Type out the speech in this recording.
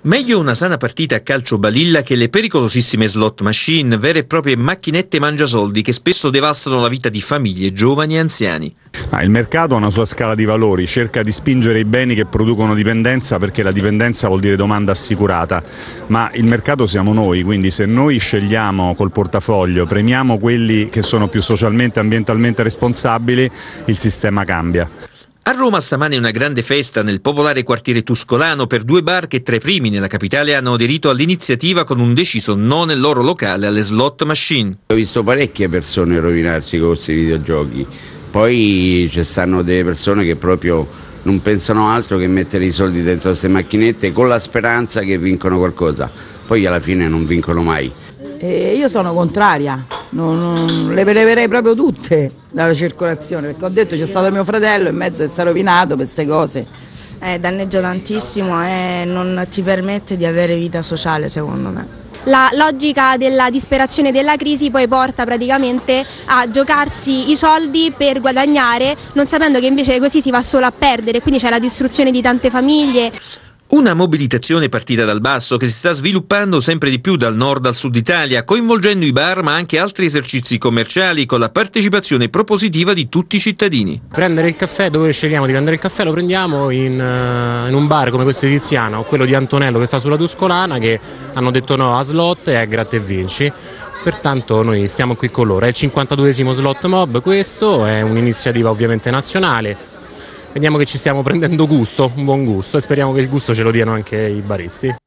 Meglio una sana partita a calcio balilla che le pericolosissime slot machine, vere e proprie macchinette mangiasoldi che spesso devastano la vita di famiglie, giovani e anziani. Il mercato ha una sua scala di valori, cerca di spingere i beni che producono dipendenza, perché la dipendenza vuol dire domanda assicurata, ma il mercato siamo noi, quindi se noi scegliamo col portafoglio, premiamo quelli che sono più socialmente e ambientalmente responsabili, il sistema cambia. A Roma stamane una grande festa nel popolare quartiere tuscolano per 2 bar che tra i primi nella capitale hanno aderito all'iniziativa con un deciso no nel loro locale alle slot machine. Ho visto parecchie persone rovinarsi con questi videogiochi, poi ci stanno delle persone che proprio non pensano altro che mettere i soldi dentro queste macchinette con la speranza che vincono qualcosa, poi alla fine non vincono mai. Io sono contraria, non le leverei proprio tutte dalla circolazione, perché ho detto c'è stato mio fratello in mezzo e si è rovinato per queste cose. Danneggia tantissimo e non ti permette di avere vita sociale, secondo me. La logica della disperazione della crisi poi porta praticamente a giocarsi i soldi per guadagnare, non sapendo che invece così si va solo a perdere, quindi c'è la distruzione di tante famiglie. Una mobilitazione partita dal basso che si sta sviluppando sempre di più dal nord al sud Italia, coinvolgendo i bar ma anche altri esercizi commerciali con la partecipazione propositiva di tutti i cittadini. Prendere il caffè, dove scegliamo di prendere il caffè, lo prendiamo in un bar come questo di Tiziana o quello di Antonello che sta sulla Tuscolana, che hanno detto no a slot e a gratta e vinci. Pertanto noi stiamo qui con loro. È il 52esimo slot mob, questo è un'iniziativa ovviamente nazionale. Vediamo che ci stiamo prendendo gusto, un buon gusto, e speriamo che il gusto ce lo diano anche i baristi.